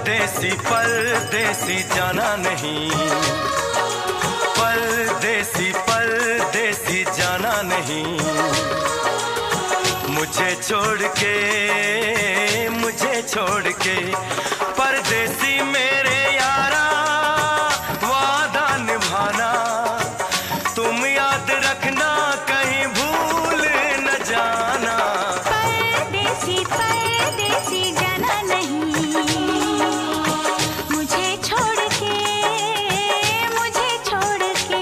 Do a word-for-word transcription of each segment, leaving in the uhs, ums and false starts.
परदेसी परदेसी जाना नहीं, परदेसी परदेसी जाना नहीं, मुझे छोड़ के मुझे छोड़ के परदेसी मेरे यारा वादा निभाना, तुम याद रखना कहीं भूल न जाना। परदेसी परदेसी जाना नहीं, मुझे छोड़ के मुझे छोड़ के।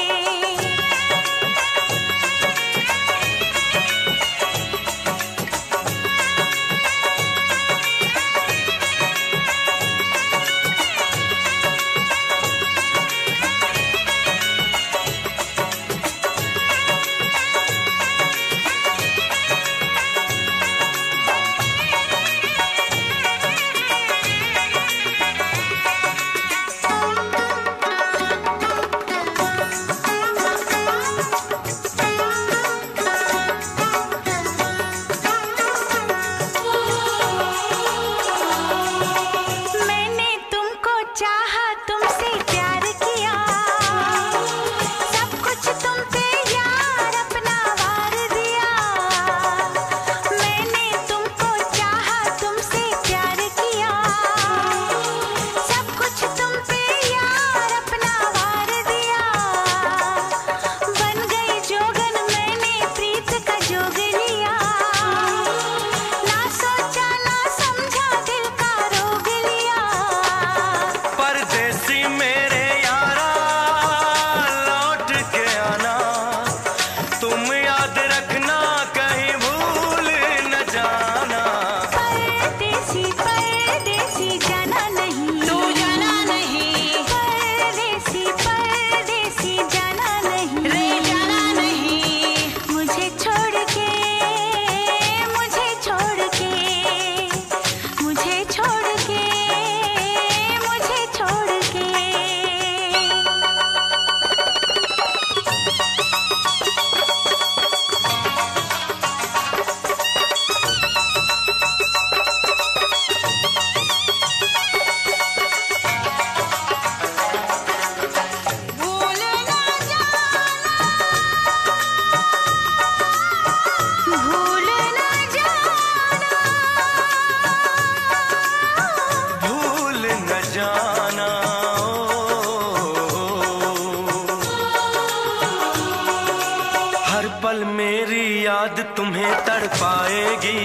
पल मेरी याद तुम्हें तड़पाएगी,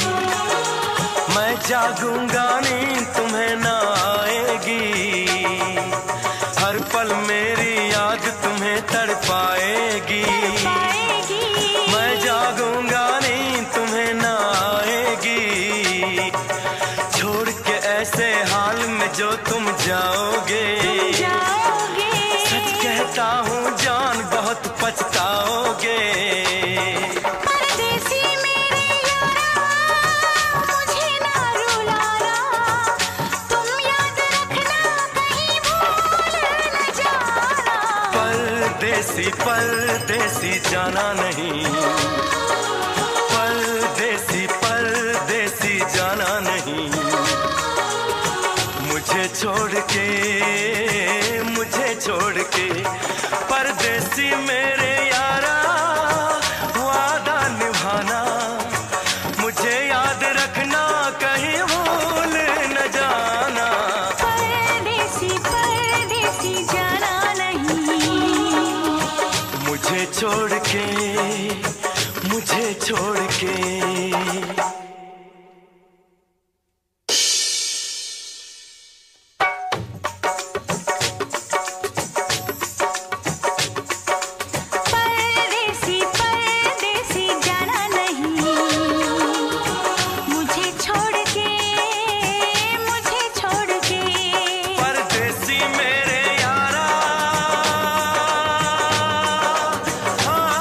मैं जागूंगा नींद तुम्हें ना आएगी। हर पल मेरी याद तुम्हें तड़पाएगी, मैं जागूंगा नींद तुम्हें ना आएगी। छोड़ के ऐसे हाल में जो तुम जाओगे, सच कहता हूँ जान बहुत पछताओगे। परदेसी मेरे यारा मुझे ना रुलाना, तुम याद रखना कहीं भूल न जाना। परदेसी परदेसी जाना नहीं, परदेसी परदेसी जाना नहीं, मुझे छोड़ के मुझे छोड़ के परदेसी मेरे यारा वादा निभाना, मुझे याद रखना कहीं भूल न जाना। परदेसी परदेसी जाना नहीं, मुझे छोड़ के मुझे छोड़ के। परदेसी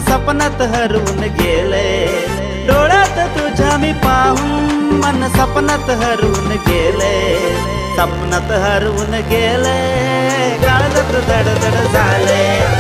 सपनात हरवून गेले, डोळ्यात तुझ्या मी पाहून मन सपनात हरवून गेले, सपनात हरवून गेले, काळजात धडधड झाले.